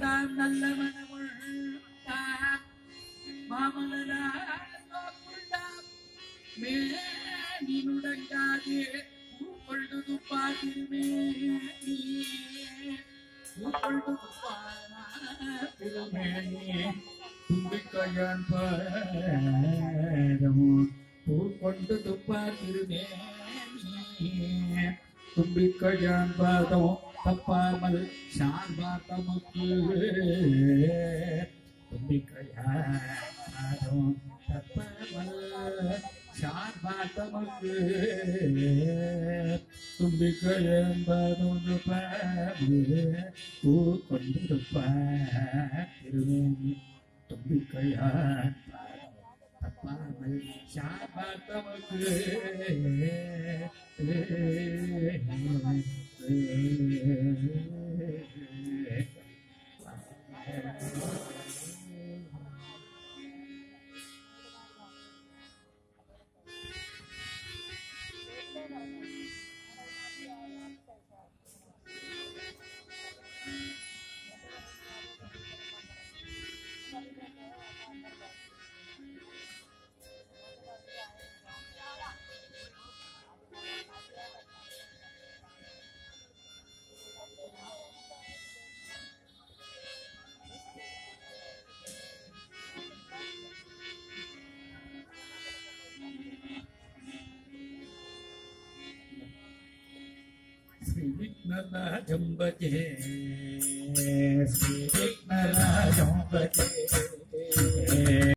தாம் நல்ல மனமுள்ளாம் மாமலராம் மேனுடங்காதே பொழுது பாதிருமேனி தும்பிக்கையான் பாதமோ பூக்கொண்டு துப்பாதிருமேனி தும்பிக்கையான் பாதமோ தப்பாமல் சார்பாத்தமுக்கு தும்பிக்கையான் பாதமோ தப்பாமல் சார்பாத்தமுக்கு தும்பிக்கையன்பதொன்று பாடு பூக்கொண்டிருப்பாருவேணி தும்பிக்கையான் தப்பாமல் சார்பாத்தமுக்கு Jambate, Sri Vignarajam Bhaje,